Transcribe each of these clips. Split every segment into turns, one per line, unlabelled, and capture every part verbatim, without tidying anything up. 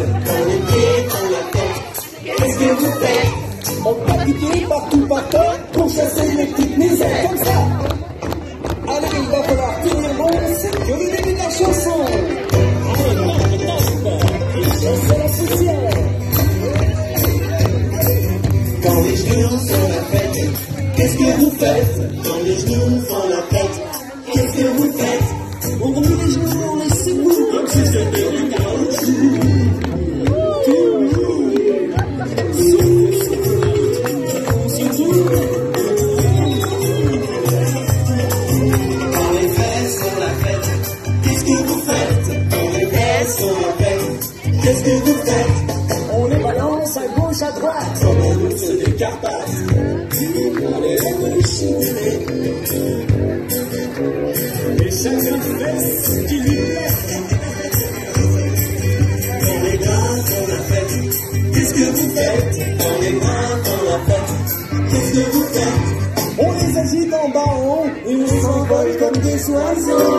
dans les pieds, dans la tête. Qu'est-ce que vous faites?
On pratiquait partout partout pour chasser les petites misères comme ça. Allez, il va falloir tenir bon, c'est que le début de la chanson. C'est la poussière.
Quand les genoux font la fête, qu'est-ce que vous faites? Quand les genoux font la fête, qu'est-ce que vous faites?
On remue les genoux, on les secoue comme si c'était du caoutchouc.
Quand les fesses font la fête, qu'est-ce que vous faites? Quand les fesses font la fête, qu'est-ce que vous faites?
On les balance à gauche, à droite,
Comme un ours des Carpates, on les aime chiner.
et chaque fesse qui lui plaît.
Quand les gars font la fête, qu'est-ce que vous faites? Quand les gars font la fête, qu'est-ce que vous faites?
On les agite en bas en haut et on s'envole comme des oiseaux.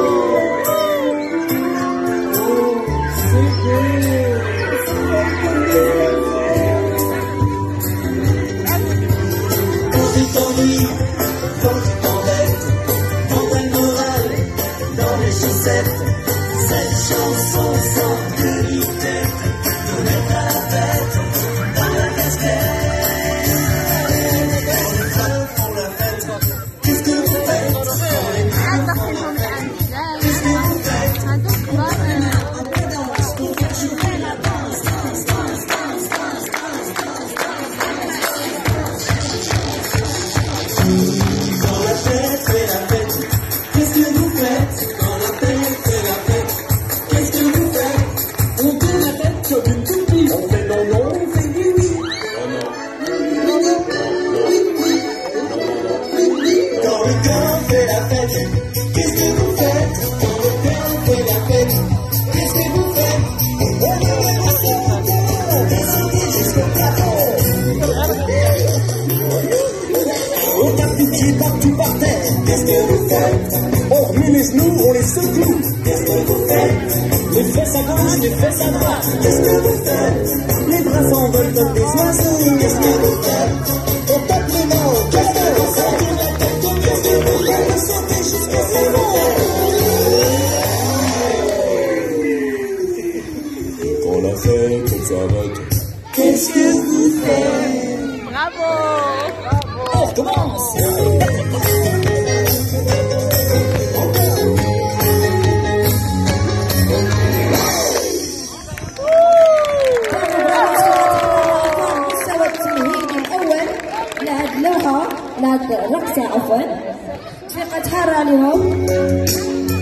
Oh, c'est beau, on s'envole comme des oiseaux.
Quand tu t'ennuies, quand tu t'embêtes, quand t'as le moral dans les chaussettes, cette chanson sans politesse te met à la tête dans la casquette. Quand les femmes font la fête, qu'est-ce que vous faites? Quand les femmes font la fête, qu'est-ce que vous faites? On danse pour faire jouer la danse, danse, danse, danse, danse, danse, danse, danse. Quand la fête fait la fête, qu'est-ce que vous faites? Quand la fête fait la fête, qu'est-ce que vous faites?
On tourne la tête comme une toupie. On fait non, non, on fait oui, oui.
Quand le cœur fait la fête, qu'est-ce que vous faites? Quand le cœur fait la fête, qu'est-ce que vous faites? On est ramassé au cœur, descendez jusqu'au plateau.
On tape du pied partout par terre.
Qu'est-ce que vous faites?
On remue les genoux, on les secoue.
Qu'est-ce que vous faites?
Les fesses à gauche, les fesses à droite.
Qu'est-ce que vous faites?
Les bras s'envolent comme des oiseaux.
Qu'est-ce que vous faites?
On tape les mains au cœur.
Qu'est-ce que vous faites? Qu'est-ce que vous faites? Descendez jusqu'au plateau.
Quand la fête s'arrête,
Qu'est-ce que vous faites?
Bravo!
on recommence.
لهاد الرقصة عفوا، تفيقة حارة لهم.